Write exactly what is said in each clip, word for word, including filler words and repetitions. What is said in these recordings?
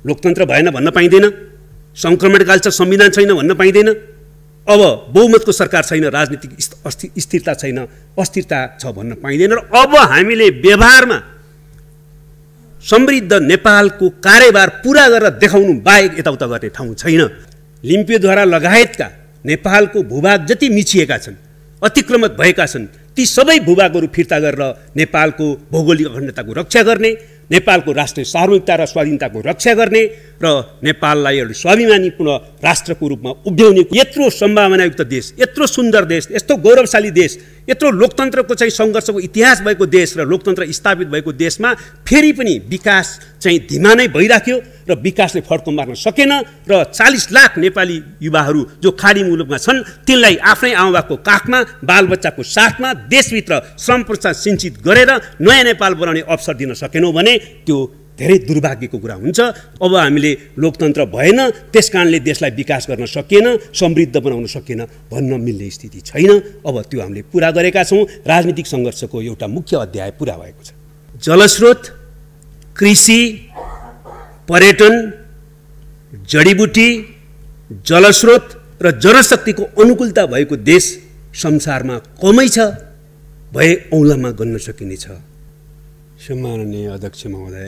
लोकतन्त्र भएन भन्न पाइँदैन, संक्रमणकाल छ संविधान छैन भन्न पाइँदैन, अब बहुमतको सरकार छैन, राजनीतिक स्थिरता छैन, अस्थिरता छ भन्न पाइँदैन। र अब हामीले व्यवहारमा समृद्ध नेपालको कार्यभार पुरा गरेर देखाउनु बाहेक यताउता गर्ने ठाउँ छैन। लिम्पियोद्वारा लगायतका नेपालको भूभाग जति मिचिएका छन्, अतिक्रमण भएका छन्, ती सबै भूभागहरू फिर्ता गरेर नेपालको भौगोलिक अखण्डताको रक्षा गर्ने, नेपालको राष्ट्रिय सार्वभौमिकता र स्वाधीनताको रक्षा गर्ने र नेपाललाई एउटा स्वाभिमानीपूर्ण राष्ट्रको रूपमा उभ्याउने यत्रो सम्भावनायुक्त देश, यत्रो सुन्दर देश, यस्तो गौरवशाली देश, यत्रो लोकतन्त्रको चाहिँ सङ्घर्षको इतिहास भएको देश र लोकतन्त्र स्थापित भएको देशमा फेरि पनि विकास चाहिँ धिमा नै भइराख्यो र विकासले फड्को मार्न सकेन र चालीस लाख नेपाली युवाहरू जो खाडी मुलुकमा छन् तिनलाई आफ्नै आमाबाको काखमा बालबच्चाको साथमा देशभित्र श्रम प्रोत्साहन सिन्चित गरेर नयाँ नेपाल बनाउने अवसर दिन सकेनौँ भने त्यो धेरै दुर्भाग्यको कुरा हुन्छ। अब हामीले लोकतन्त्र भएन त्यस कारणले देशलाई विकास गर्न सकिएन, समृद्ध बनाउन सकिएन भन्न मिल्ने स्थिति छैन। अब त्यो हामीले पुरा गरेका छौँ। राजनीतिक सङ्घर्षको एउटा मुख्य अध्याय पुरा भएको छ। जलस्रोत, कृषि, पर्यटन, जडीबुटी, जलस्रोत र जनशक्तिको अनुकूलता भएको देश संसारमा कमै छ, भए औँलामा गन्न सकिनेछ। सम्माननीय अध्यक्ष महोदय,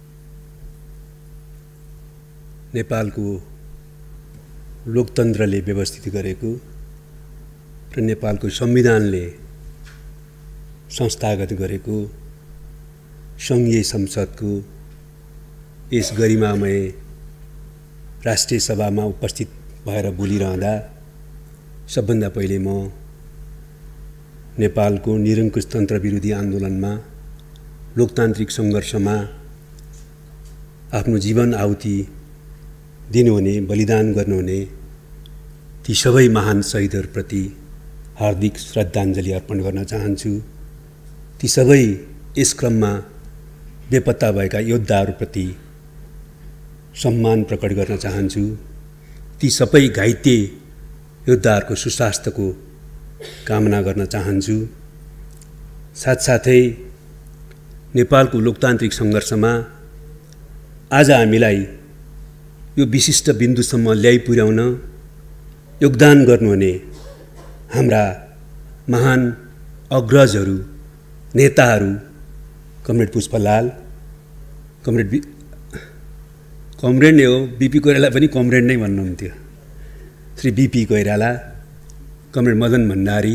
नेपालको लोकतन्त्रले व्यवस्थित गरेको र नेपालको संविधानले संस्थागत गरेको सङ्घीय संसदको यस गरिमामय राष्ट्रिय सभामा उपस्थित भएर बोलिरहँदा सबभन्दा पहिले म नेपालको निरङ्कुश तन्त्र विरोधी आन्दोलनमा लोकतान्त्रिक सङ्घर्षमा आफ्नो जीवन आहुति दिनुहुने, बलिदान गर्नुहुने ती सबै महान शहीदहरूप्रति हार्दिक श्रद्धाञ्जली अर्पण गर्न चाहन्छु। ती सबै यस क्रममा बेपत्ता भएका योद्धाहरूप्रति सम्मान प्रकट गर्न चाहन्छु। ती सबै घाइते योद्धाहरूको सुस्वास्थ्यको कामना गर्न चाहन्छु। साथसाथै नेपालको लोकतान्त्रिक सङ्घर्षमा आज हामीलाई यो विशिष्ट बिन्दुसम्म ल्याइ पुर्याउन योगदान गर्नुहुने हाम्रा महान अग्रजहरू, नेताहरू, कमरेड पुष्पलाल, कमरेड बी कमरेड नै हो, बिपी कोइराला पनि कमरेड नै भन्नुहुन्थ्यो, श्री बिपी कोइराला, कमरेड मदन भण्डारी,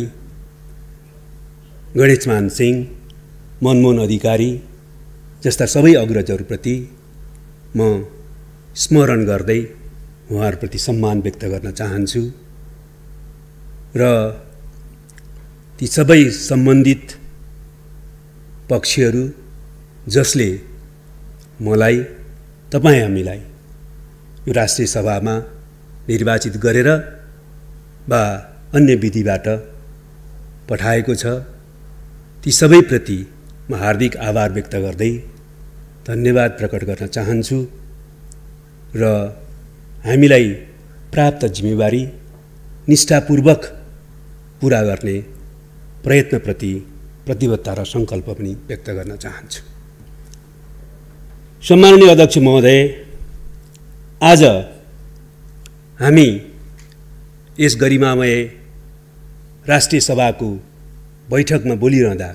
गणेशमान सिंह, मनमोहन अधिकारी जस्ता सबै अग्रजहरूप्रति म स्मरण गर्दै उहाँहरूप्रति सम्मान व्यक्त गर्न चाहन्छु र ती सबै सम्बन्धित पक्षहरू जसले मलाई, तपाईँ हामीलाई यो राष्ट्रिय सभामा निर्वाचित गरेर वा अन्य विधिबाट पठाएको छ, ती सबैप्रति म हार्दिक आभार व्यक्त गर्दै धन्यवाद प्रकट गर्न चाहन्छु र हामीलाई प्राप्त जिम्मेवारी निष्ठापूर्वक पुरा गर्ने प्रयत्नप्रति प्रतिबद्धता र सङ्कल्प पनि व्यक्त गर्न चाहन्छु। सम्माननीय अध्यक्ष महोदय, आज हामी यस गरिमामय राष्ट्रिय सभाको बैठकमा बोलिरहँदा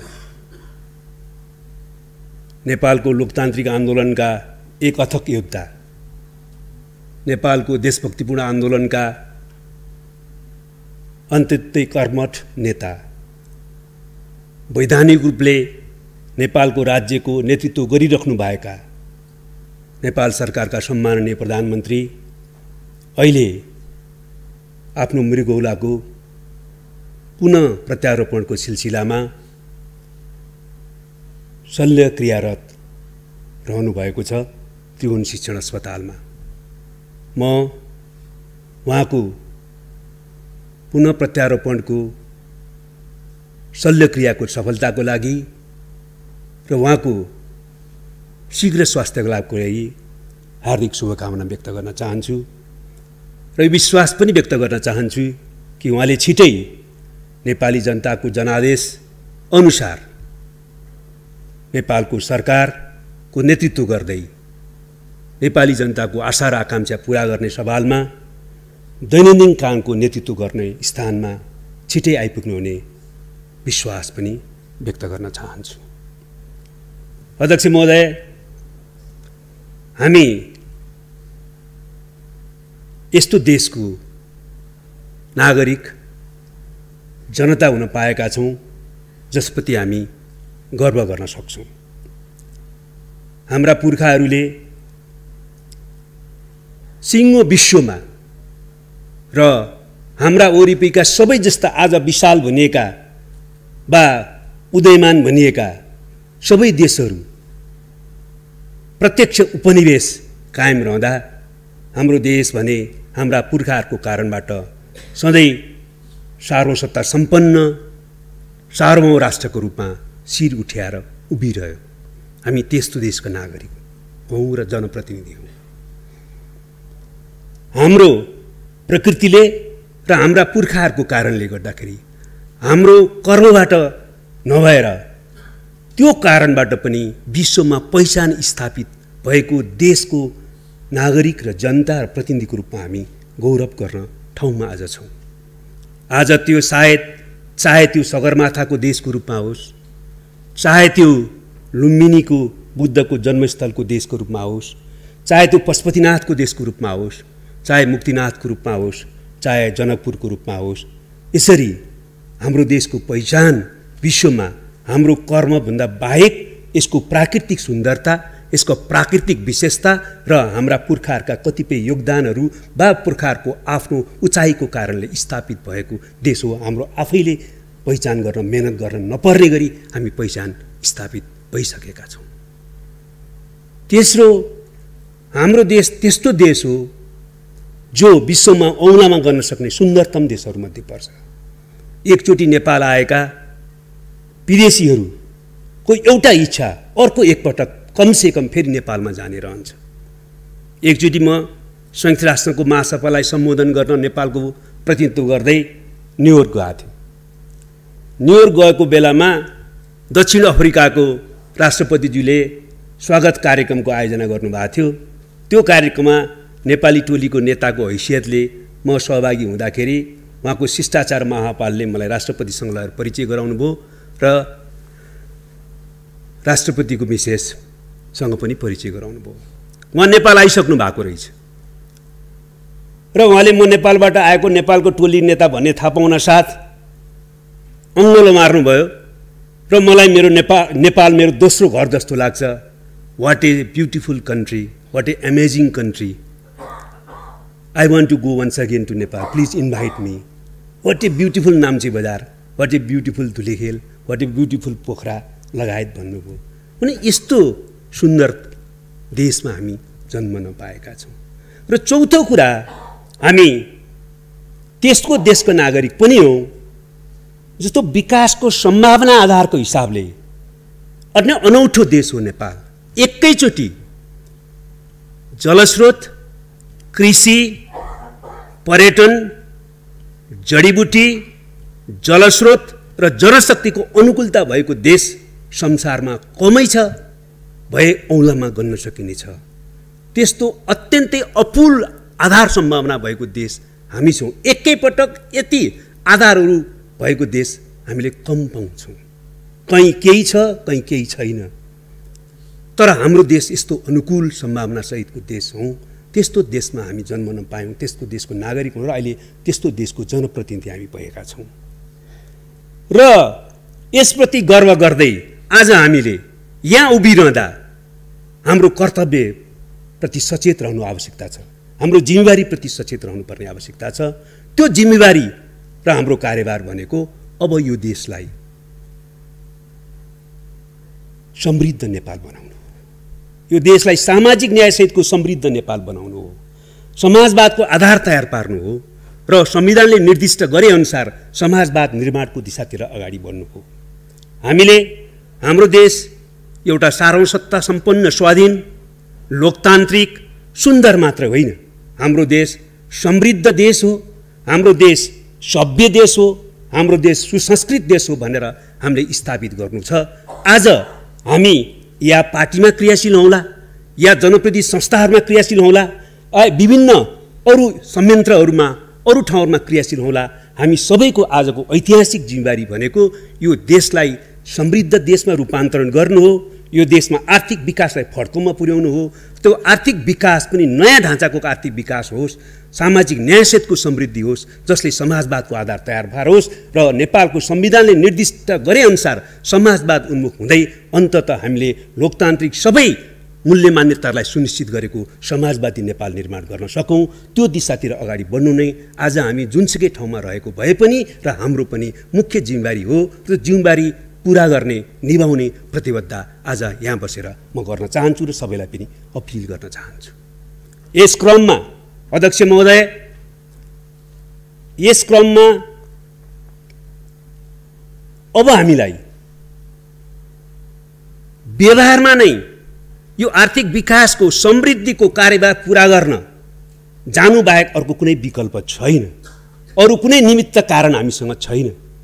नेपालको लोकतान्त्रिक आन्दोलनका एक अथक योद्धा, नेपालको देशभक्तिपूर्ण आन्दोलनका अत्यन्तै कर्मठ नेता, वैधानिक रूपले नेपालको राज्यको नेतृत्व गरिराख्नु भएका नेपाल सरकारका सम्माननीय प्रधानमन्त्री अहिले आफ्नो मृगौलाको पुनः प्रत्यारोपणको सिलसिलामा शल्यक्रियारत रहनुभएको छ त्रिभुवन शिक्षण अस्पतालमा। म उहाँको पुनः प्रत्यारोपणको शल्यक्रियाको सफलताको लागि र उहाँको शीघ्र स्वास्थ्य लाभको लागि हार्दिक शुभकामना व्यक्त गर्न चाहन्छु र विश्वास पनि व्यक्त गर्न चाहन्छु कि उहाँले छिटै नेपाली जनताको जनादेश अनुसार नेपालको सरकारको नेतृत्व गर्दै नेपाली जनताको आशा र आकांक्षा पूरा गर्ने सवालमा दैनन्दिन कामको नेतृत्व गर्ने स्थानमा छिटै आइपुग्नु हुने विश्वास पनि व्यक्त गर्न चाहन्छु। अध्यक्ष महोदय, हामी यस्तो देशको नागरिक जनता हुन पाएका छौँ जसप्रति हामी गर्व गर्न सक्छौँ। हाम्रा पुर्खाहरूले सिङ्गो विश्वमा र हाम्रा वरिपरिका सबै जस्ता आज विशाल भनिएका वा उदयमान भनिएका सबै देशहरू प्रत्यक्ष उपनिवेश कायम रहँदा हाम्रो देश भने हाम्रा पुर्खाहरूको कारणबाट सधैँ सार्वसत्ता सम्पन्न सार्वभौम राष्ट्रको रूपमा शिर उठ्याएर उभिरह्यो। हामी त्यस्तो देशका नागरिक हौँ र जनप्रतिनिधि हौँ। हाम्रो प्रकृतिले र हाम्रा पुर्खाहरूको कारणले गर्दाखेरि हाम्रो कर्मबाट नभएर त्यो कारणबाट पनि विश्वमा पहिचान स्थापित भएको देशको नागरिक र जनता र प्रतिनिधिको रूपमा हामी गौरव गर्न ठाउँमा आज छौँ। आज त्यो सायद चाहे त्यो सगरमाथाको देशको रूपमा होस्, चाहे त्यो लुम्बिनीको बुद्धको जन्मस्थलको देशको रूपमा होस्, चाहे त्यो पशुपतिनाथको देशको रूपमा होस्, चाहे मुक्तिनाथको रूपमा होस्, चाहे जनकपुरको रूपमा होस्, यसरी हाम्रो देशको पहिचान विश्वमा हाम्रो कर्मभन्दा बाहेक यसको प्राकृतिक सुन्दरता, यसको प्राकृतिक विशेषता र हाम्रा पुर्खाहरूका कतिपय योगदानहरू वा पुर्खाहरूको आफ्नो उचाइको कारणले स्थापित भएको देश हो। हाम्रो आफैले पहिचान गर्न मेहनत गर्न नपर्ने गरी हामी पहिचान स्थापित भइसकेका छौँ। तेस्रो, हाम्रो देश त्यस्तो देश हो जो विश्वमा औँलामा गर्न सक्ने सुन्दरतम देशहरूमध्ये पर्छ। एकचोटि नेपाल आएका विदेशीहरूको एउटा इच्छा अर्को एकपटक कमसेकम फेरि नेपालमा जाने रहन्छ। एकचोटि म संयुक्त राष्ट्रको महासभालाई सम्बोधन गर्न नेपालको प्रतिनिधित्व गर्दै न्युयोर्क गएको थिएँ। न्युयोर्क गएको बेलामा दक्षिण अफ्रिकाको राष्ट्रपतिज्यूले स्वागत कार्यक्रमको आयोजना गर्नुभएको थियो। त्यो कार्यक्रममा नेपाली टोलीको नेताको हैसियतले म सहभागी हुँदाखेरि उहाँको शिष्टाचार महापालले मलाई राष्ट्रपतिसँग लगेर परिचय गराउनु भयो र राष्ट्रपतिको मिसेससँग पनि परिचय गराउनु भयो। उहाँ नेपाल आइसक्नु भएको रहेछ र उहाँले म नेपालबाट आएको नेपालको टोली नेता भन्ने थाहा पाउन साथ अङ्गलो मार्नुभयो र मलाई मेरो नेपाल नेपाल मेरो दोस्रो घर जस्तो लाग्छ। What a beautiful country, what a amazing country, I want to go once again to Nepal, please invite me. What a beautiful Namchi Bazar, what a beautiful Dhulikhel, what a beautiful Pokhara लगायत भन्नुभयो। अनि यस्तो सुन्दर देशमा हामी जन्म नपाएका छौँ। र चौथो कुरा, हामी त्यसको देशको नागरिक पनि हौँ जस्तो विकासको सम्भावना आधारको हिसाबले अन्य अनौठो देश हो नेपाल। एकैचोटि जलस्रोत, कृषि, पर्यटन, जडीबुटी, जलस्रोत र जनशक्तिको अनुकूलता भएको देश संसारमा कमै छ, भए औँलामा गन्न सकिनेछ। त्यस्तो अत्यन्तै अपुल आधार सम्भावना भएको देश हामी छौँ। एकैपटक यति आधारहरू भएको देश हामीले कम पाउँछौँ। कहीँ केही छ, कहीँ केही छैन। तर हाम्रो देश यस्तो अनुकूल सम्भावना सहितको देश हौँ। त्यस्तो देशमा हामी जन्म नपायौँ, त्यस्तो देशको नागरिक हौँ र अहिले त्यस्तो देशको जनप्रतिनिधि हामी भएका छौँ। र यसप्रति गर्व गर्दै आज हामीले यहाँ उभिरहँदा हाम्रो कर्तव्यप्रति सचेत रहनु आवश्यकता छ, हाम्रो जिम्मेवारीप्रति सचेत रहनुपर्ने आवश्यकता छ। त्यो जिम्मेवारी र हाम्रो कार्यभार भनेको अब यो देशलाई समृद्ध नेपाल बनाउनु, यो देशलाई सामाजिक न्यायसहितको समृद्ध नेपाल बनाउनु हो, समाजवादको आधार तयार पार्नु हो र संविधानले निर्दिष्ट गरेअनुसार समाजवाद निर्माणको दिशातिर अगाडि बढ्नु हो। हामीले हाम्रो देश एउटा सार्वसत्ता सम्पन्न, स्वाधीन, लोकतान्त्रिक, सुन्दर मात्र होइन, हाम्रो देश समृद्ध देश हो, हाम्रो देश सभ्य देश हो, हाम्रो देश सुसंस्कृत देश हो भनेर हामीले स्थापित गर्नु छ। आज हामी या पार्टीमा क्रियाशील हौँला या जनप्रतिनिधि संस्थाहरूमा क्रियाशील हौला, विभिन्न अरू संयन्त्रहरूमा अरू ठाउँहरूमा क्रियाशील हौला। हामी सबैको आजको ऐतिहासिक जिम्मेवारी भनेको यो देशलाई समृद्ध देशमा रूपान्तरण गर्नु हो, यो देशमा आर्थिक विकासलाई फड्कोमा पुर्याउनु हो। त्यो आर्थिक विकास पनि नयाँ ढाँचाको आर्थिक विकास होस्, सामाजिक न्यायसेतको समृद्धि होस्, जसले समाजवादको आधार तयार भएर होस् र नेपालको संविधानले निर्दिष्ट गरे अनुसार समाजवाद उन्मुख हुँदै अन्ततः हामीले लोकतान्त्रिक सबै मूल्य मान्यतालाई सुनिश्चित गरेको समाजवादी नेपाल निर्माण गर्न सकौँ। त्यो दिशातिर अगाडि बढ्नु नै आज हामी जुनसुकै ठाउँमा रहेको भए पनि र हाम्रो पनि मुख्य जिम्मेवारी हो। त्यो जिम्मेवारी पुरा गर्ने निभाउने प्रतिबद्धता आज यहाँ बसेर म गर्न चाहन्छु र सबैलाई पनि अपिल गर्न चाहन्छु। यस क्रममा अध्यक्ष महोदय, यस क्रममा अब हामीलाई व्यवहारमा नै यो आर्थिक विकासको समृद्धिको कार्यभार पुरा गर्न जानु बाहेक अर्को कुनै विकल्प छैन, अरू कुनै निमित्त कारण हामीसँग छैन।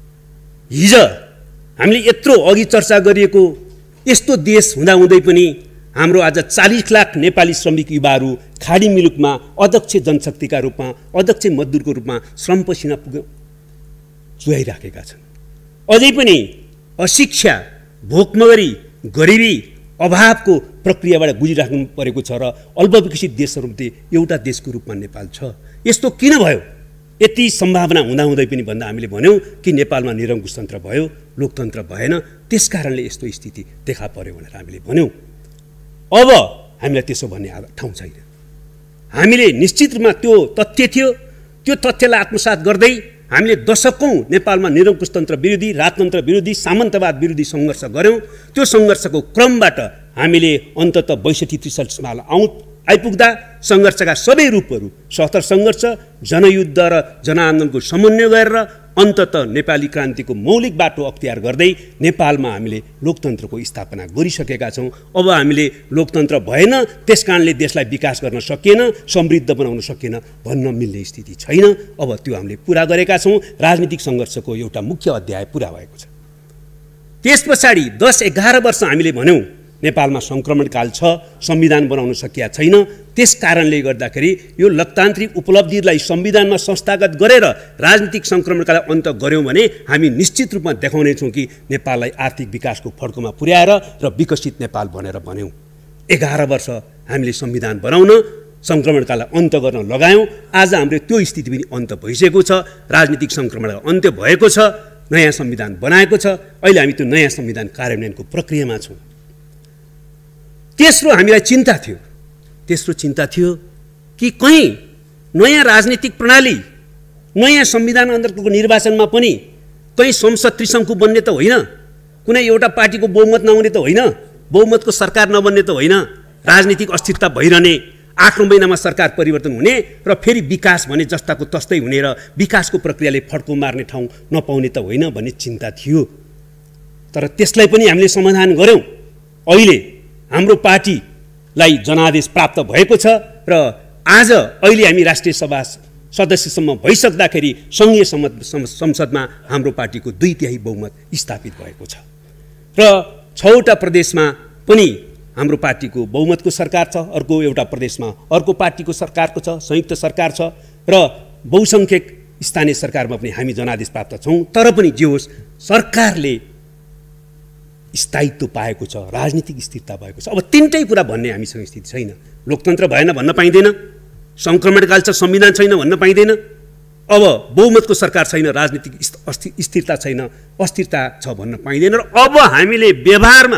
हिजो हामीले यत्रो अघि चर्चा गरिएको यस्तो देश हुँदाहुँदै पनि हाम्रो आज चालीस लाख नेपाली श्रमिक युवाहरू खाडी मुलुकमा अध्यक्ष जनशक्तिका रूपमा, अध्यक्ष मजदुरको रूपमा श्रम पसिना पुग चुहाइराखेका छन्। अझै पनि अशिक्षा, भोकमरी, गरिबी, अभावको प्रक्रियाबाट गुजिराख्नु परेको छ र अल्पविकसित देशहरूमध्ये एउटा देशको रूपमा नेपाल छ। यस्तो किन भयो? यति सम्भावना हुँदाहुँदै पनि भन्दा हामीले भन्यौँ कि नेपालमा निरङ्कुशतन्त्र भयो, लोकतन्त्र भएन, त्यसकारणले यस्तो स्थिति देखा पर्यो भनेर हामीले भन्यौँ। अब हामीलाई त्यसो भन्ने ठाउँ छैन। हामीले निश्चित रूपमा त्यो तथ्य थियो, त्यो तथ्यलाई आत्मसात गर्दै हामीले दशकौँ नेपालमा निरङ्कुशतन्त्र विरोधी, राजतन्त्र विरोधी, सामन्तवाद विरोधी सङ्घर्ष गऱ्यौँ। त्यो सङ्घर्षको क्रमबाट हामीले अन्ततः बैसठी त्रिसठी साल आउँ आइपुग्दा सङ्घर्षका सबै रूपहरू, सशस्त्र सङ्घर्ष, जनयुद्ध र जनआन्दोलनको समन्वय गरेर अन्ततः नेपाली क्रान्तिको मौलिक बाटो अख्तियार गर्दै नेपालमा हामीले लोकतन्त्रको स्थापना गरिसकेका छौँ। अब हामीले लोकतन्त्र भएन, त्यस कारणले देशलाई विकास गर्न सकिएन, समृद्ध बनाउन सकिएन भन्न मिल्ने स्थिति छैन। अब त्यो हामीले पुरा गरेका छौँ। राजनीतिक सङ्घर्षको एउटा मुख्य अध्याय पुरा भएको छ। त्यस पछाडि दस एघार वर्ष हामीले भन्यौँ नेपालमा सङ्क्रमणकाल छ, संविधान बनाउन सकिया छैन। त्यस कारणले गर्दाखेरि यो लोकतान्त्रिक उपलब्धिलाई संविधानमा संस्थागत गरेर राजनीतिक सङ्क्रमणकाललाई अन्त गऱ्यौँ भने हामी निश्चित रूपमा देखाउनेछौँ कि नेपाललाई आर्थिक विकासको फड्कोमा पुर्याएर र विकसित नेपाल भनेर भन्यौँ। एघार वर्ष हामीले संविधान बनाउन, सङ्क्रमणकाललाई अन्त गर्न लगायौँ। आज हाम्रो त्यो स्थिति पनि अन्त भइसकेको छ, राजनीतिक सङ्क्रमणकाल अन्त्य भएको छ, नयाँ संविधान बनाएको छ। अहिले हामी त्यो नयाँ संविधान कार्यान्वयनको प्रक्रियामा छौँ। तेस्रो हामीलाई चिन्ता थियो, तेस्रो चिन्ता थियो कि कहीँ नयाँ राजनीतिक प्रणाली, नयाँ संविधान अन्तर्गतको निर्वाचनमा पनि कहीँ संसद त्रिशङ्कु बन्ने त होइन, कुनै एउटा पार्टीको बहुमत नहुने त होइन, बहुमतको सरकार नबन्ने त होइन, राजनीतिक अस्थिरता भइरहने, आठौँ महिनामा सरकार परिवर्तन हुने र फेरि विकास भने जस्ताको तस्तै हुने र विकासको प्रक्रियाले फड्को मार्ने ठाउँ नपाउने त होइन भन्ने चिन्ता थियो। तर त्यसलाई पनि हामीले समाधान गऱ्यौँ। अहिले हाम्रो पार्टीलाई जनादेश प्राप्त भएको छ र आज अहिले हामी राष्ट्रिय सभा सदस्यसम्म भइसक्दाखेरि सङ्घीय संसदमा हाम्रो पार्टीको दुई तिहाई बहुमत स्थापित भएको छ र छवटा प्रदेशमा पनि हाम्रो पार्टीको बहुमतको सरकार छ, अर्को एउटा प्रदेशमा अर्को पार्टीको सरकारको छ, संयुक्त सरकार छ र बहुसङ्ख्यक स्थानीय सरकारमा पनि हामी जनादेश प्राप्त छौँ। तर पनि जे होस्, सरकारले स्थायित्व पाएको छ, राजनीतिक स्थिरता भएको छ। अब तिनटै कुरा भन्ने हामीसँग स्थिति छैन। लोकतन्त्र भएन भन्न पाइँदैन, सङ्क्रमणकाल छ, संविधान छैन भन्न पाइँदैन, अब बहुमतको सरकार छैन, राजनीतिक स्थिरता छैन, अस्थिरता छ भन्न पाइँदैन। र अब हामीले व्यवहारमा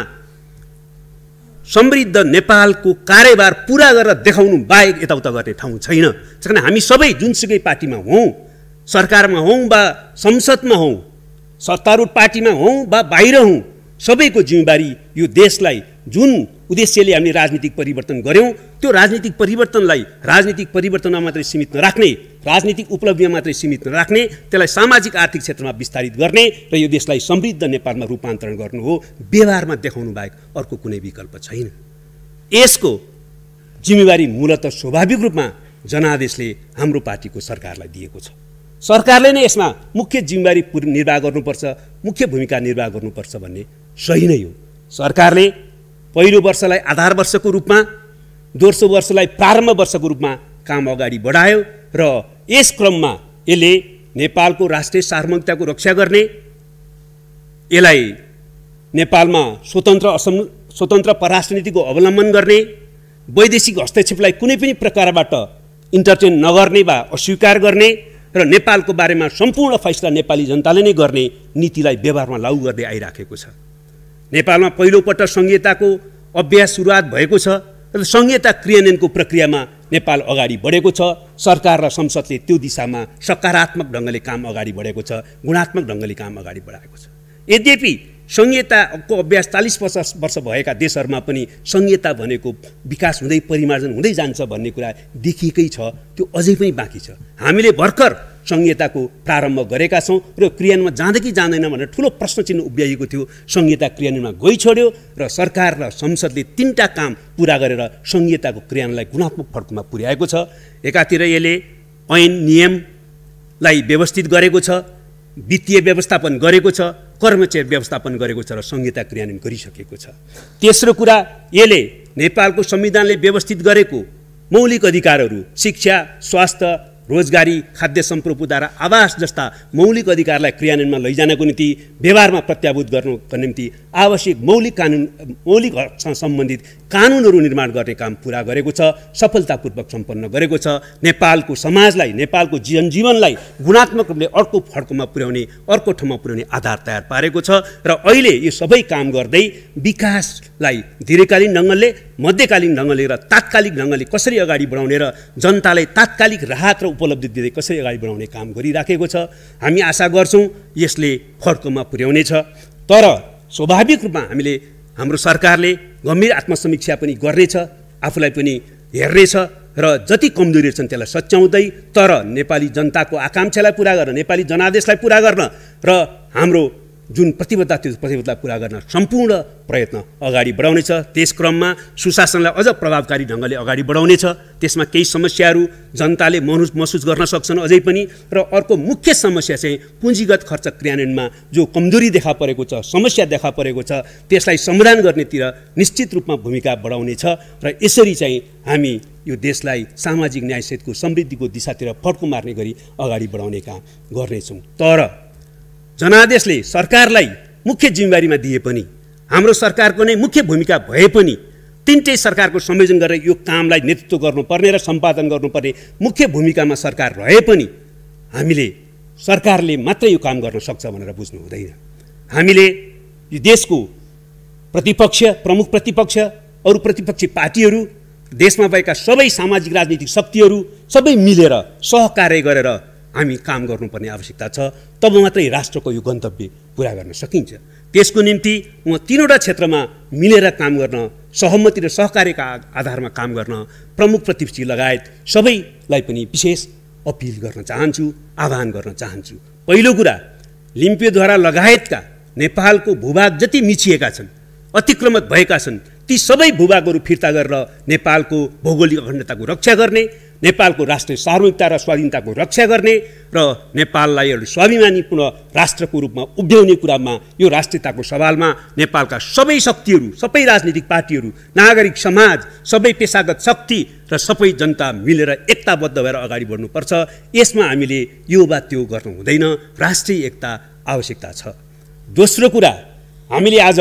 समृद्ध नेपालको कार्यभार पुरा गरेर देखाउनु बाहेक यताउता गर्ने ठाउँ छैन। त्यसकारण हामी सबै जुनसुकै पार्टीमा हौँ, सरकारमा हौँ वा संसदमा हौँ, सत्तारूढ पार्टीमा हौँ वा बाहिर हौँ, सबैको जिम्मेवारी यो देशलाई जुन उद्देश्यले हामीले राजनीतिक परिवर्तन गऱ्यौँ त्यो राजनीतिक परिवर्तनलाई राजनीतिक परिवर्तनमा मात्रै सीमित नराख्ने, राजनीतिक उपलब्धिमा मात्रै सीमित नराख्ने, त्यसलाई सामाजिक आर्थिक क्षेत्रमा विस्तारित गर्ने र यो देशलाई समृद्ध नेपालमा रूपान्तरण गर्नु हो। व्यवहारमा देखाउनु बाहेक अर्को कुनै विकल्प छैन। यसको जिम्मेवारी मूलतः स्वाभाविक रूपमा जनादेशले हाम्रो पार्टीको सरकारलाई दिएको छ। सरकारले नै यसमा मुख्य जिम्मेवारी निर्वाह गर्नुपर्छ, मुख्य भूमिका निर्वाह गर्नुपर्छ भन्ने सही नै हो। सरकारले पहिलो वर्षलाई आधार वर्षको रूपमा दोस्रो वर्षलाई प्रारम्भ वर्षको रूपमा काम अगाडि बढायो र यस क्रममा यसले नेपालको राष्ट्रिय सार्वभौमिकताको रक्षा गर्ने, यसलाई नेपालमा स्वतन्त्र असम स्वतन्त्र परराष्ट्र नीतिको अवलम्बन गर्ने, वैदेशिक हस्तक्षेपलाई कुनै पनि प्रकारबाट इन्टरटेन नगर्ने वा अस्वीकार गर्ने र नेपालको बारेमा सम्पूर्ण फैसला नेपाली जनताले नै गर्ने नीतिलाई व्यवहारमा लागू गर्दै आइराखेको छ। नेपालमा पहिलोपटक संहिताको अभ्यास सुरुवात भएको छ र संहिता क्रियान्वयनको प्रक्रियामा नेपाल अगाडि बढेको छ। सरकार र संसदले त्यो दिशामा सकारात्मक ढङ्गले काम अगाडि बढेको छ, गुणात्मक ढङ्गले काम अगाडि बढाएको छ। यद्यपि संहिताको अभ्यास चालीस पचास वर्ष भएका देशहरूमा पनि संहिता भनेको विकास हुँदै परिमार्जन हुँदै जान्छ भन्ने कुरा देखिएकै छ, त्यो अझै पनि बाँकी छ। हामीले भर्खर संहिताको प्रारम्भ गरेका छौँ र क्रियान्वयनमा जाँदै कि जाँदैन भनेर ठुलो प्रश्न चिन्ह उभ्याइएको थियो। संहिता क्रियान्वयनमा गइछोड्यो र सरकार र संसदले तीनटा काम पुरा गरेर संहिताको क्रियान्वयनलाई गुणात्मक फड्कोमा पुर्याएको छ। एकातिर यसले ऐन नियमलाई व्यवस्थित गरेको छ, वित्तीय व्यवस्थापन गरेको छ, कर्मचारी व्यवस्थापन गरेको छ र संहिता क्रियान्वयन गरिसकेको छ। तेस्रो कुरा, यसले नेपालको संविधानले व्यवस्थित गरेको मौलिक अधिकारहरू शिक्षा, स्वास्थ्य, रोजगारी, खाद्य सम्प्रभुता र आवास जस्ता मौलिक अधिकारलाई क्रियान्वयनमा लैजानको निम्ति व्यवहारमा प्रत्याभूत गर्नको निम्ति आवश्यक मौलिक कानुन मौलिक हकसँग सम्बन्धित कानुनहरू निर्माण गर्ने काम पुरा गरेको छ, सफलतापूर्वक सम्पन्न गरेको छ। नेपालको समाजलाई, नेपालको जनजीवनलाई गुणात्मक रूपले अर्को फड्कोमा पुर्याउने, अर्को ठाउँमा पुर्याउने आधार तयार पारेको छ र अहिले यो सबै काम गर्दै विकासलाई दीर्घकालीन ढङ्गले, मध्यकालीन ढङ्गले र तात्कालिक ढङ्गले कसरी अगाडि बढाउने र जनतालाई तात्कालिक राहत र उपलब्धि दिँदै कसरी अगाडि बढाउने काम गरिराखेको छ। हामी आशा गर्छौँ यसले फड्कोमा पुर्याउनेछ। तर स्वाभाविक रूपमा हामीले हाम्रो सरकारले गम्भीर आत्मसमीक्षा पनि गर्नेछ, आफूलाई पनि हेर्नेछ र जति कमजोरी छन् त्यसलाई सच्याउँदै तर नेपाली जनताको आकाङ्क्षालाई पुरा गर्न, नेपाली जनादेशलाई पुरा गर्न र हाम्रो जुन प्रतिबद्धता त्यो प्रतिबद्धतालाई पुरा गर्न सम्पूर्ण प्रयत्न अगाडि बढाउनेछ। त्यस क्रममा सुशासनलाई अझ प्रभावकारी ढङ्गले अगाडि बढाउनेछ। त्यसमा केही समस्याहरू जनताले महसुस गर्न सक्छन् अझै पनि, र अर्को मुख्य समस्या चाहिँ पुँजीगत खर्च क्रियान्वयनमा जो कमजोरी देखा परेको छ, समस्या देखा परेको छ, त्यसलाई समाधान गर्नेतिर निश्चित रूपमा भूमिका बढाउनेछ र यसरी चाहिँ हामी यो देशलाई सामाजिक न्यायसहितको समृद्धिको दिशातिर फड्को मार्ने गरी अगाडि बढाउने काम गर्नेछौँ। तर जनादेशले सरकारलाई मुख्य जिम्मेवारीमा दिए पनि, हाम्रो सरकारको नै मुख्य भूमिका भए पनि, तिनटै सरकारको संयोजन गरेर यो कामलाई नेतृत्व गर्नुपर्ने र सम्पादन गर्नुपर्ने मुख्य भूमिकामा सरकार रहे पनि हामीले सरकारले मात्रै यो काम गर्न सक्छ भनेर बुझ्नु हुँदैन। हामीले यो देशको प्रतिपक्ष, प्रमुख प्रतिपक्ष, अरू प्रतिपक्षी पार्टीहरू, देशमा भएका सबै सामाजिक राजनीतिक शक्तिहरू सबै मिलेर सहकार्य गरेर हामी काम गर्नुपर्ने आवश्यकता छ। तब मात्रै राष्ट्रको यो गन्तव्य पुरा गर्न सकिन्छ। त्यसको निम्ति म तीनवटा क्षेत्रमा मिलेर काम गर्न, सहमति र सहकार्यका आधारमा काम गर्न प्रमुख प्रतिपक्षी लगायत सबैलाई पनि विशेष अपिल गर्न चाहन्छु, आह्वान गर्न चाहन्छु। पहिलो कुरा, लिम्पियोद्वारा लगायतका नेपालको भूभाग जति मिचिएका छन्, अतिक्रमण भएका छन्, ती सबै भूभागहरू फिर्ता गरेर नेपालको भौगोलिक अखण्डताको रक्षा गर्ने, नेपालको राष्ट्रिय सार्वभौमिकता र स्वाधीनताको रक्षा गर्ने र नेपाललाई एउटा स्वाभिमानीपूर्ण राष्ट्रको रूपमा उभ्याउने कुरामा यो राष्ट्रियताको सवालमा नेपालका सबै शक्तिहरू, सबै राजनीतिक पार्टीहरू, नागरिक समाज, सबै पेसागत शक्ति र सबै जनता मिलेर एकताबद्ध भएर अगाडि बढ्नुपर्छ। यसमा हामीले यो वा त्यो गर्नु हुँदैन, राष्ट्रिय एकता आवश्यकता छ। दोस्रो कुरा, हामीले आज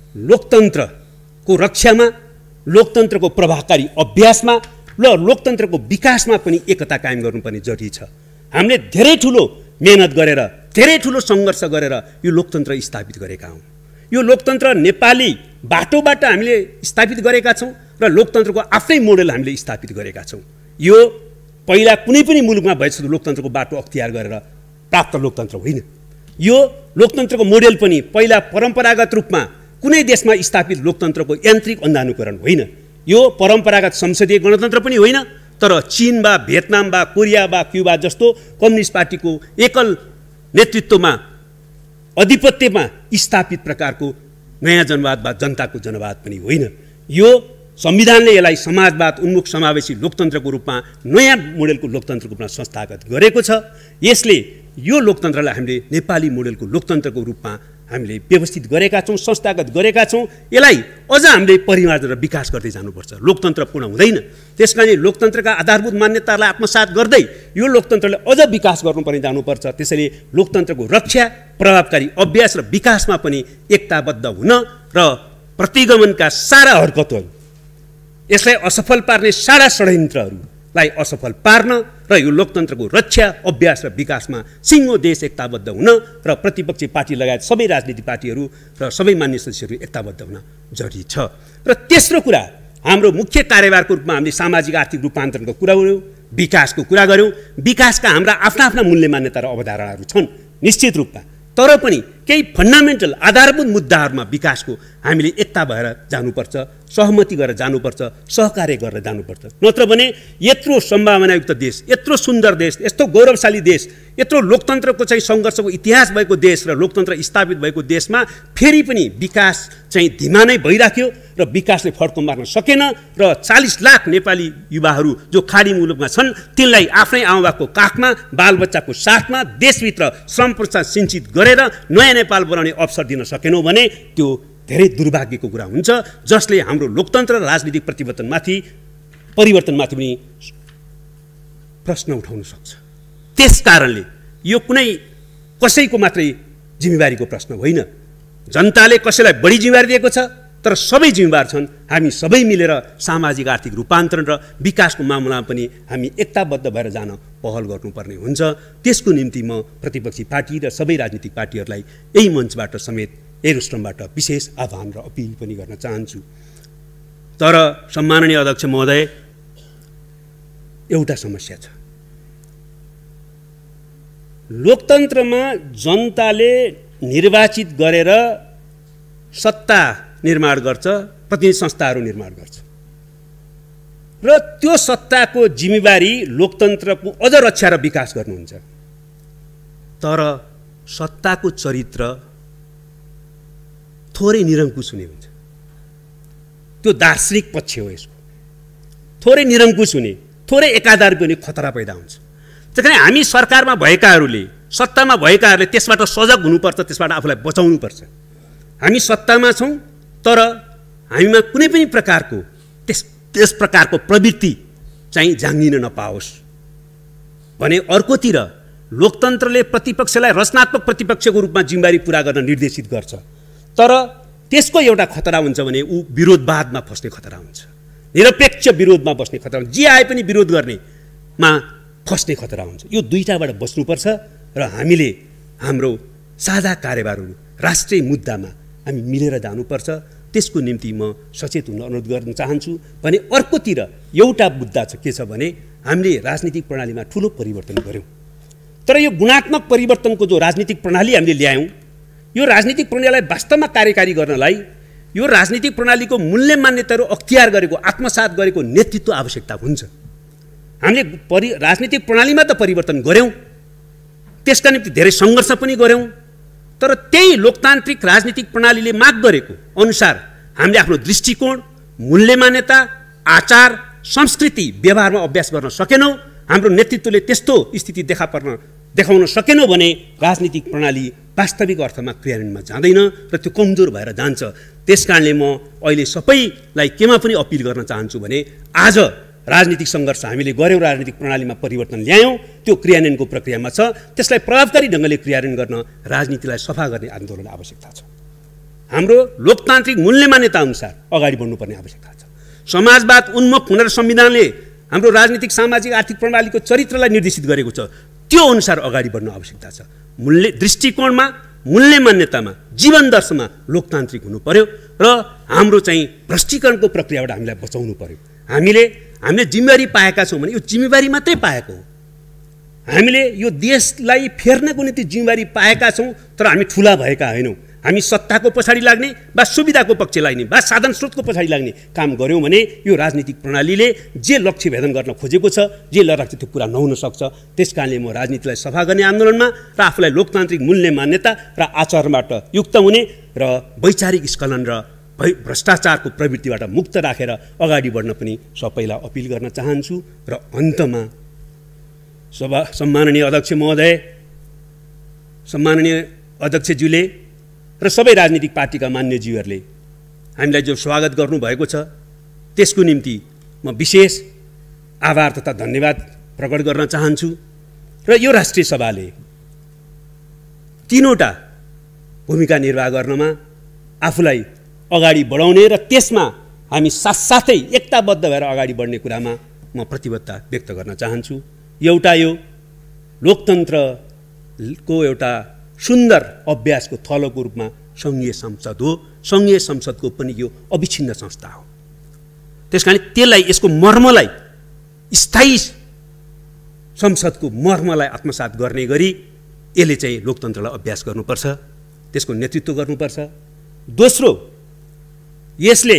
लोकतन्त्रको रक्षामा, लोकतन्त्रको प्रभावकारी अभ्यासमा र लोकतन्त्रको विकासमा पनि एकता कायम गर्नुपर्ने जरुरी छ। हामीले धेरै ठुलो मेहनत गरेर, धेरै ठुलो सङ्घर्ष गरेर यो लोकतन्त्र स्थापित गरेका हौँ। यो लोकतन्त्र नेपाली बाटोबाट हामीले स्थापित गरेका छौँ र लोकतन्त्रको आफ्नै मोडेल हामीले स्थापित गरेका छौँ। यो पहिला कुनै पनि मुलुकमा भएछ लोकतन्त्रको बाटो अख्तियार गरेर प्राप्त लोकतन्त्र होइन। यो लोकतन्त्रको मोडेल पनि पहिला परम्परागत रूपमा कुनै देशमा स्थापित लोकतन्त्रको यान्त्रिक अन्धानुकरण होइन। यो परम्परागत संसदीय गणतन्त्र पनि होइन, तर चीन वा भियतनाम वा कोरिया वा क्युबा जस्तो कम्युनिस्ट पार्टीको एकल नेतृत्वमा अधिपत्यमा स्थापित प्रकारको नयाँ जनवाद वा जनताको जनवाद पनि होइन। यो संविधानले यसलाई समाजवाद उन्मुख समावेशी लोकतन्त्रको रूपमा, नयाँ मोडेलको लोकतन्त्रको रूपमा संस्थागत गरेको छ। यसले यो लोकतन्त्रलाई हामीले नेपाली मोडेलको लोकतन्त्रको रूपमा हामीले व्यवस्थित गरेका छौँ, संस्थागत गरेका छौँ। यसलाई अझ हामीले परिमार्जन र विकास गर्दै जानुपर्छ। लोकतन्त्र पूर्ण हुँदैन, त्यस कारण लोकतन्त्रका आधारभूत मान्यतालाई आत्मसात गर्दै यो लोकतन्त्रले अझ विकास गर्नुपर्ने जानुपर्छ। त्यसैले लोकतन्त्रको रक्षा, प्रभावकारी अभ्यास र विकासमा पनि एकताबद्ध हुन र प्रतिगमनका सारा हरकतहरू, यसलाई असफल पार्ने सारा षड्यन्त्रहरूलाई असफल पार्न र यो लोकतन्त्रको रक्षा, अभ्यास र विकासमा सिङ्गो देश एकताबद्ध हुन र प्रतिपक्षी पार्टी लगायत सबै राजनीतिक पार्टीहरू र सबै मान्य सदस्यहरू एकताबद्ध हुन जरुरी छ। र तेस्रो कुरा, हाम्रो मुख्य कार्यभारको रूपमा हामीले सामाजिक आर्थिक रूपान्तरणको कुरा गऱ्यौँ, विकासको कुरा गऱ्यौँ। विकासका हाम्रा आफ्ना आफ्ना मूल्य मान्यता र अवधारणाहरू छन् निश्चित रूपमा, तर पनि केही फन्डामेन्टल आधारभूत मुद्दाहरूमा विकासको हामीले एकता भएर जानुपर्छ, सहमति गरेर जानुपर्छ, सहकार्य गरेर जानुपर्छ। नत्र भने यत्रो सम्भावनायुक्त देश, यत्रो सुन्दर देश, यस्तो गौरवशाली देश, यत्रो लोकतन्त्रको चाहिँ सङ्घर्षको इतिहास भएको देश र लोकतन्त्र स्थापित भएको देशमा फेरि पनि विकास चाहिँ धिमा नै भइराख्यो र विकासले फड्को मार्न सकेन र चालिस लाख नेपाली युवाहरू जो खाडी मुलुकमा छन् तिनलाई आफ्नै आमाबाको काखमा, बालबच्चाको साथमा देशभित्र श्रम प्रोत्साहन सिन्चित गरेर नयाँ नेपाल बनाउने अवसर दिन सकेनौँ भने त्यो धेरै दुर्भाग्यको कुरा हुन्छ, जसले हाम्रो लोकतन्त्र र राजनीतिक प्रतिवर्तनमाथि परिवर्तनमाथि पनि प्रश्न उठाउन सक्छ। त्यस कारणले यो कुनै कसैको मात्रै जिम्मेवारीको प्रश्न होइन। जनताले कसैलाई बढी जिम्मेवारी दिएको छ, तर सबै जिम्मेवार छन्। हामी सबै मिलेर सामाजिक आर्थिक रूपान्तरण र विकासको मामलामा पनि हामी एकताबद्ध भएर जान पहल गर्नुपर्ने हुन्छ। त्यसको निम्ति म प्रतिपक्षी पार्टी र सबै राजनीतिक पार्टीहरूलाई यही मञ्चबाट समेत एरोस्ट्रमबाट विशेष आह्वान र अपिल पनि गर्न चाहन्छु। तर सम्माननीय अध्यक्ष महोदय, एउटा समस्या छ। लोकतन्त्रमा जनताले निर्वाचित गरेर सत्ता निर्माण गर्छ, प्रतिनिधि संस्थाहरू निर्माण गर्छ र त्यो सत्ताको जिम्मेवारी लोकतन्त्रको अझ रक्षा र विकास गर्नुहुन्छ। तर सत्ताको चरित्र थोरै निरङ्कुश हुने हुन्छ। त्यो दार्शनिक पक्ष हो यसको। थोरै निरङ्कुश हुने, थोरै एकाधार हुने खतरा पैदा हुन्छ। त्यस कारण हामी सरकारमा भएकाहरूले, सत्तामा भएकाहरूले त्यसबाट सजग हुनुपर्छ, त्यसबाट आफूलाई बचाउनुपर्छ। हामी सत्तामा छौँ, तर हामीमा कुनै पनि प्रकारको त्यस त्यस प्रकारको प्रवृत्ति चाहिँ जाङ्गिन नपाओस् भने अर्कोतिर लोकतन्त्रले प्रतिपक्षलाई रचनात्मक प्रतिपक्षको रूपमा जिम्मेवारी पुरा गर्न निर्देशित गर्छ। तर त्यसको एउटा खतरा हुन्छ भने ऊ विरोधवादमा फस्ने खतरा हुन्छ, निरपेक्ष विरोधमा बस्ने खतरा हुन्छ, जे आए पनि विरोध गर्नेमा फस्ने खतरा हुन्छ। यो दुईटाबाट बस्नुपर्छ र हामीले हाम्रो साझा कार्यभारहरू राष्ट्रिय मुद्दामा हामी मिलेर जानुपर्छ। त्यसको निम्ति म सचेत हुन अनुरोध गर्न चाहन्छु। भने अर्कोतिर एउटा मुद्दा छ, के छ भने हामीले राजनीतिक प्रणालीमा ठुलो परिवर्तन गऱ्यौँ, तर यो गुणात्मक परिवर्तनको जो राजनीतिक प्रणाली हामीले ल्यायौँ, यो राजनीतिक प्रणालीलाई वास्तवमा कार्यकारी गर्नलाई यो राजनीतिक प्रणालीको मूल्य मान्यताहरू अख्तियार गरेको, आत्मसात गरेको नेतृत्व आवश्यकता हुन्छ। हामीले परि राजनीतिक प्रणालीमा त परिवर्तन गऱ्यौँ, त्यसका निम्ति धेरै सङ्घर्ष पनि गऱ्यौँ, तर त्यही लोकतान्त्रिक राजनीतिक प्रणालीले माग गरेको अनुसार हामीले आफ्नो दृष्टिकोण, मूल्य मान्यता, आचार, संस्कृति, व्यवहारमा अभ्यास गर्न सकेनौँ। हाम्रो नेतृत्वले त्यस्तो स्थिति देखा पर्न देखाउन सकेनौँ भने राजनीतिक प्रणाली वास्तविक अर्थमा क्रियान्वयनमा जाँदैन र त्यो कमजोर भएर जान्छ। त्यस कारणले म अहिले सबैलाई केमा पनि अपिल गर्न चाहन्छु भने आज राजनीतिक सङ्घर्ष हामीले गऱ्यौँ, राजनीतिक प्रणालीमा परिवर्तन ल्यायौँ, त्यो क्रियान्वयनको प्रक्रियामा छ। त्यसलाई प्रभावकारी ढङ्गले क्रियान्वयन गर्न राजनीतिलाई सफा गर्ने आन्दोलन आवश्यकता छ। हाम्रो लोकतान्त्रिक मूल्य मान्यता अनुसार अगाडि बढ्नुपर्ने आवश्यकता छ। समाजवाद उन्मुख हुन संविधानले हाम्रो राजनीतिक सामाजिक आर्थिक प्रणालीको चरित्रलाई निर्देशित गरेको छ, त्यो अनुसार अगाडि बढ्नु आवश्यकता छ। मूल्य दृष्टिकोणमा, मूल्य मान्यतामा, जीवन दर्शनमा लोकतान्त्रिक हुनु पर्यो र हाम्रो चाहिँ भ्रष्टीकरणको प्रक्रियाबाट हामीलाई बचाउनु पर्यो। हामीले हामीले जिम्मेवारी पाएका छौँ भने यो जिम्मेवारी मात्रै पाएको हो। हामीले यो देशलाई फेर्नको निम्ति जिम्मेवारी पाएका छौँ, तर हामी ठुला भएका होइनौँ। हामी सत्ताको पछाडि लाग्ने वा सुविधाको पक्ष लाग्ने वा साधन स्रोतको पछाडि लाग्ने काम गऱ्यौँ भने यो राजनीतिक प्रणालीले जे लक्ष्य भेदन गर्न खोजेको छ, जे लक्ष्य त्यो पुरा नहुन सक्छ। त्यस कारणले म राजनीतिलाई सफा गर्ने आन्दोलनमा र आफूलाई लोकतान्त्रिक मूल्य मान्यता र आचरणबाट युक्त हुने र वैचारिक स्खलन र भ्रष्टाचारको प्रवृत्तिबाट मुक्त राखेर अगाडि बढ्न पनि सबैलाई अपिल गर्न चाहन्छु। र अन्तमा सभा सम्माननीय अध्यक्ष महोदय, सम्माननीय अध्यक्षज्यूले र सबै राजनीतिक पार्टीका मान्यज्यूहरूले हामीलाई जो स्वागत गर्नुभएको छ त्यसको निम्ति म विशेष आभार तथा धन्यवाद प्रकट गर्न चाहन्छु। र यो राष्ट्रिय सभाले तीनवटा भूमिका निर्वाह गर्नमा आफूलाई अगाडि बढाउने र त्यसमा हामी साथसाथै एकताबद्ध भएर अगाडि बढ्ने कुरामा म प्रतिबद्धता व्यक्त गर्न चाहन्छु। एउटा यो लोकतन्त्रको एउटा सुन्दर अभ्यासको थलोको रूपमा सङ्घीय संसद हो। सङ्घीय संसदको पनि यो अविच्छिन्न संस्था हो। त्यसकारण त्यसलाई यसको मर्मलाई स्थायी संसदको मर्मलाई आत्मसात गर्ने गरी यसले चाहिँ लोकतन्त्रलाई अभ्यास गर्नुपर्छ, त्यसको नेतृत्व गर्नुपर्छ। दोस्रो, यसले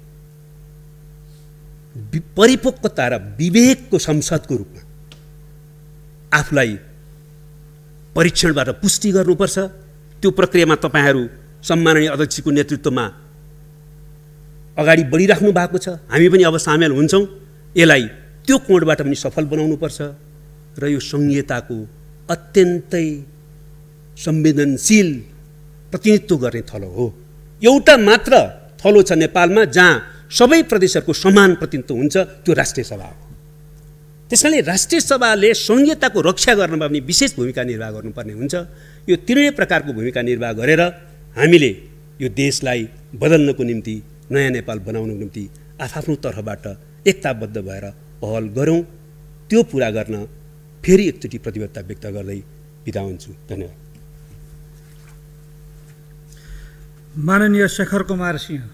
परिपक्वता र विवेकको संसदको रूपमा आफूलाई परीक्षणबाट पुष्टि गर्नुपर्छ। त्यो प्रक्रियामा तपाईँहरू सम्माननीय अध्यक्षको नेतृत्वमा अगाडि बढिराख्नु भएको छ, हामी पनि अब सामेल हुन्छौँ। यसलाई त्यो कोणबाट पनि सफल बनाउनुपर्छ र यो सङ्घीयताको अत्यन्तै संवेदनशील प्रतिनिधित्व गर्ने थलो हो। एउटा मात्र थलो छ नेपालमा जहाँ सबै प्रदेशहरूको समान प्रतिनिधित्व हुन्छ, त्यो राष्ट्रिय सभा हो। त्यसैले राष्ट्रिय सभाले सङ्घीयताको रक्षा गर्नमा पनि विशेष भूमिका निर्वाह गर्नुपर्ने हुन्छ। यो तीनै प्रकारको भूमिका निर्वाह गरेर हामीले यो देशलाई बदल्नको निम्ति, नयाँ नेपाल बनाउनको निम्ति आफ्नो तर्फबाट एकताबद्ध भएर पहल गरौँ। त्यो पुरा गर्न फेरि एकचोटि प्रतिबद्धता व्यक्त गर्दै बिदा हुन्छु। धन्यवाद। माननीय शेखर कुमार सिंह।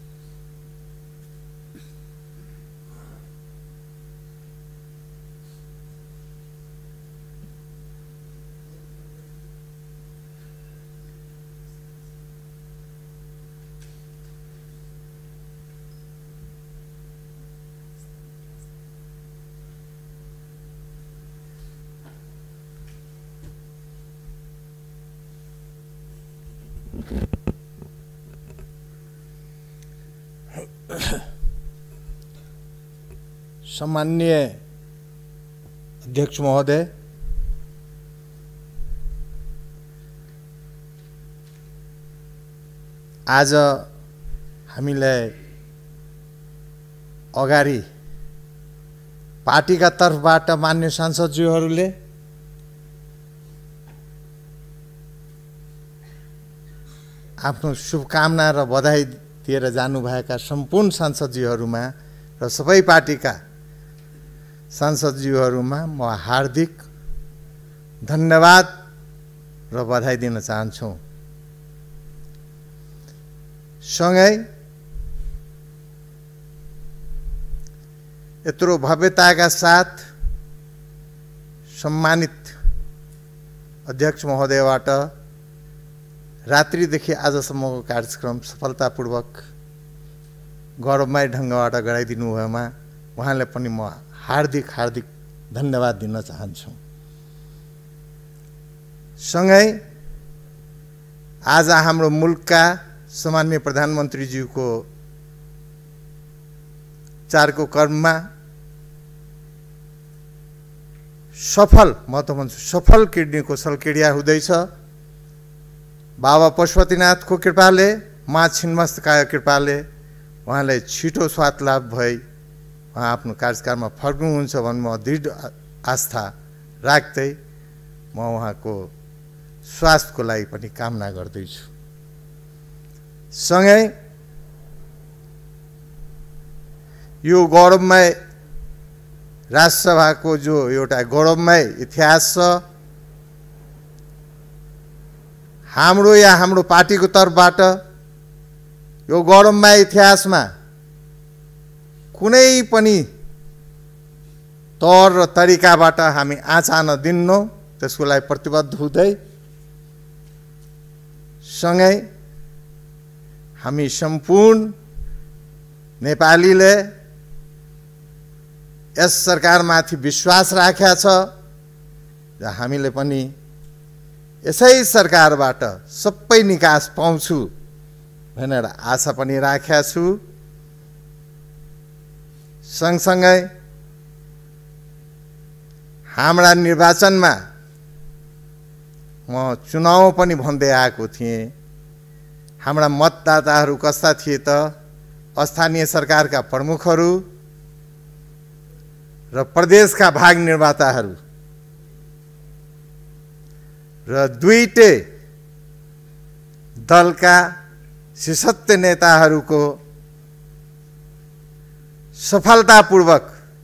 सम्माननीय अध्यक्ष महोदय, आज हामीलाई अगाडि पार्टीका तर्फबाट मान्य सांसदज्यूहरूले आफ्नो शुभकामना र बधाई दिएर जानुभएका सम्पूर्ण सांसदज्यूहरूमा र सबै पार्टीका सांसदज्यूहरूमा म हार्दिक धन्यवाद र बधाई दिन चाहन्छु। सँगै यत्रो भव्यताका साथ सम्मानित अध्यक्ष महोदयबाट रात्रिदेखि आजसम्मको कार्यक्रम सफलतापूर्वक गौरवमय ढङ्गबाट गराइदिनु भएमा उहाँलाई पनि म हार्दिक हार्दिक धन्यवाद दिन चाहन्छु। सँगै आज हाम्रो मुलुकका सम्माननीय प्रधानमन्त्रीज्यूको चारको कर्ममा सफल म त भन्छु सफल किडनीको शल्यक्रिया हुँदैछ। बाबा पशुपतिनाथको कृपाले, माँ छिन्नमस्तिकाको कृपाले उहाँलाई छिटो स्वास्थ्य लाभ भई उहाँ आफ्नो कार्यकालमा फर्कनुहुन्छ भन्ने म दृढ आस्था राख्दै म उहाँको स्वास्थ्यको लागि पनि कामना गर्दैछु। सँगै यो गौरवमय राष्ट्रसभाको जो एउटा गौरवमय इतिहास छ, हाम्रो या हाम्रो पार्टीको तर्फबाट यो गौरवमय इतिहासमा कुनै पनि तौर र तरिकाबाट हामी आँचा नदिन्नौँ, त्यसको लागि प्रतिबद्ध हुँदै सँगै हामी सम्पूर्ण नेपालीले यस सरकारमाथि विश्वास राखेका छ र हामीले पनि यसै सरकारबाट सबै निकास पाउँछु भनेर आशा पनि राखेका छु। सँगसँगै हाम्रा निर्वाचनमा म चुनाव पनि भन्दै आएको थिएँ, हाम्रा मतदाताहरू कस्ता थिए त, स्थानीय सरकारका प्रमुखहरू र प्रदेशका भाग निर्माताहरू र दुईटै दलका शीर्षस्थ नेताहरूको सफलतापूर्वक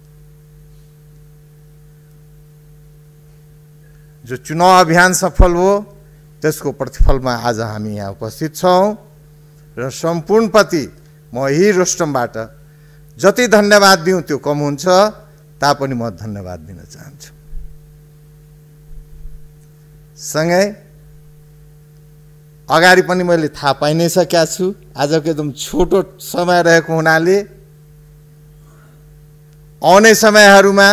जो चुनाव अभियान सफल हो त्यसको प्रतिफलमा आज हामी यहाँ उपस्थित छौँ र सम्पूर्णप्रति म यही रोस्टमबाट जति धन्यवाद दिउँ त्यो कम हुन्छ, तापनि म धन्यवाद दिन चाहन्छु। सँगै अगाडि पनि मैले थाहा पाइ नै सकेका छु, आजको एकदम छोटो समय रहेको हुनाले आउने समयहरूमा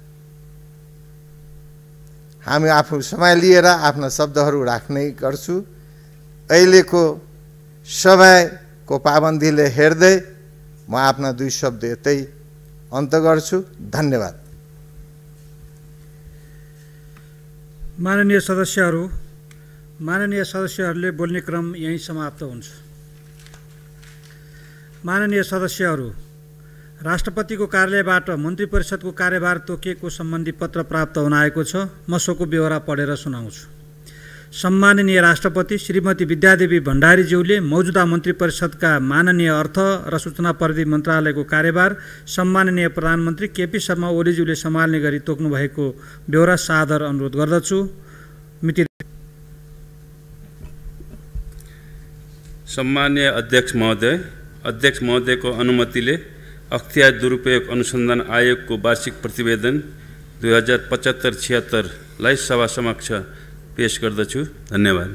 हामी आफू समय लिएर आफ्ना शब्दहरू राख्ने गर्छु। अहिलेको समयको पाबन्दीले हेर्दै म आफ्ना दुई शब्द यतै अन्त गर्छु। धन्यवाद। माननीय सदस्यहरू, माननीय सदस्यहरूले बोल्ने क्रम यहीँ समाप्त हुन्छ। माननीय सदस्यहरू, राष्ट्रपतिको कार्यालयबाट मन्त्री परिषदको कार्यभार तोकिएको सम्बन्धी पत्र प्राप्त हुन आएको छ। म सोको ब्यौरा पढेर सुनाउँछु। सम्माननीय राष्ट्रपति श्रीमती विद्यादेवी भण्डारीज्यूले मौजुदा मन्त्री परिषदका माननीय अर्थ र सूचना प्रविधि मन्त्रालयको कार्यभार सम्माननीय प्रधानमन्त्री केपी शर्मा ओलीज्यूले सम्हाल्ने गरी तोक्नु भएको ब्यौरा सादर अनुरोध गर्दछु। मिति सम्माननीय अध्यक्ष महोदय, अध्यक्ष महोदयको अनुमतिले अख्तियार दुरुपयोग अनुसन्धान आयोगको वार्षिक प्रतिवेदन दुई हजार पचहत्तर छिहत्तरलाई सभा समक्ष पेश गर्दछु। धन्यवाद।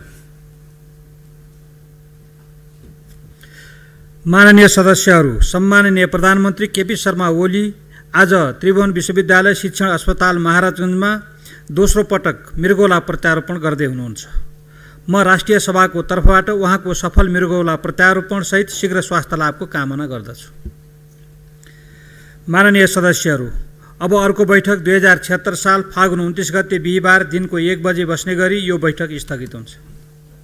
माननीय सदस्यहरू, सम्माननीय प्रधानमन्त्री केपी शर्मा ओली आज त्रिभुवन विश्वविद्यालय शिक्षण अस्पताल महाराजगञ्जमा दोस्रो पटक मृगौला प्रत्यारोपण गर्दै हुनुहुन्छ। म राष्ट्रिय सभाको तर्फबाट उहाँको सफल मृगौला प्रत्यारोपण सहित शीघ्र स्वास्थ्य लाभको कामना गर्दछु। माननीय सदस्यहरू, अब अर्को बैठक दुई हजार छिहत्तर साल फागुन उन्तिस गते बिहिबार दिनको एक बजे बस्ने गरी यो बैठक स्थगित हुन्छ।